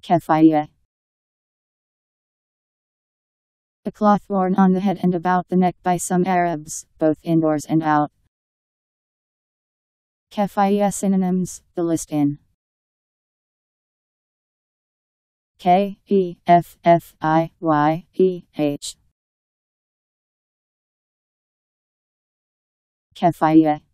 Keffiyeh. A cloth worn on the head and about the neck by some Arabs, both indoors and out. Keffiyeh synonyms, the list in Keffiyeh. Keffiyeh.